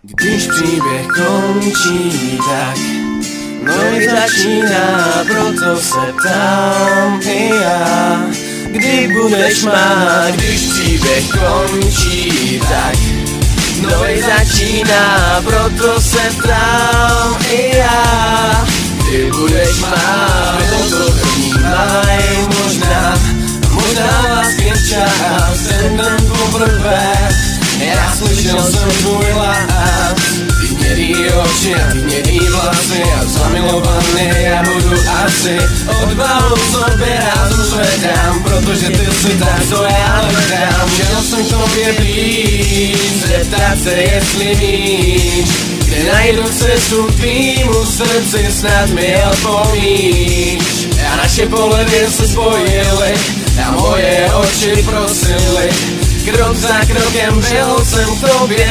Když příběh končí, tak nový začíná, proto se ptám i já, kdy budeš má. Když příběh končí, tak nový začíná, proto se ptám i já, kdy budeš má. Proto první maj, možná vás čas, ten den poprvé já slyšel jsem tvůj hlas. Ty hnědý oči a ty hnědý vlasy a zamilovaný já budu asi. Odvahu sobě rád zvedám, protože ty jsi tak, co já hledám. Chtěl jsem k tobě blíž, zeptat se, jestli víš, kde najdu cestu k tvýmu srdci, snad mi odpovíš. A naše pohledy se spojily a moje oči prosily. Krok za krokem byl jsem k tobě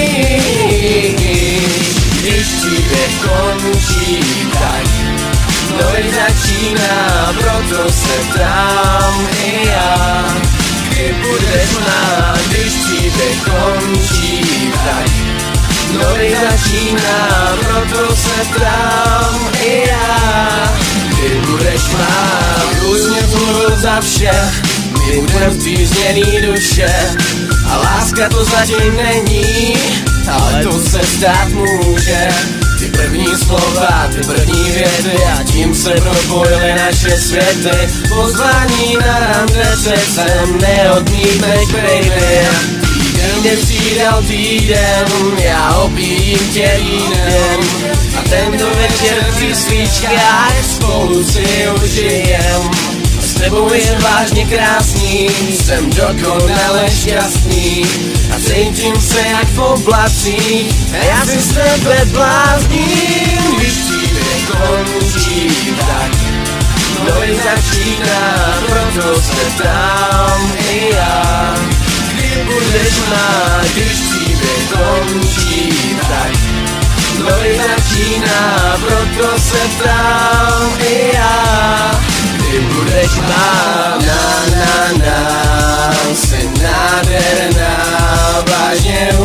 blíž. Když příběh končí, tak nový začíná, proto se ptám i já, kdy budeš má. Když příběh končí, tak nový začíná, proto se ptám i já, kdy budeš má. Úsměv mluvil za vše, my budem v tvý změný duše. A láska to zatím není, ale to se stát může. Ty první slova, ty první věty a tím se propojily naše světy. Pozvání na rande přecem neodmítneš, baby. Týden přidal týden, já opijím tě vínem. A tento večer při svíčkách spolu si užijem. S tebou je vážně krásný, jsem dokonale šťastný a cítím se jak v oblacích a já si z tebe blázním. Když příběh končí, tak nový začíná, proto se ptám i já, kdy budeš má. Když příběh končí, tak nový začíná, proto se ptám i já, kdy budeš má. Na, jsi nádherná, vážně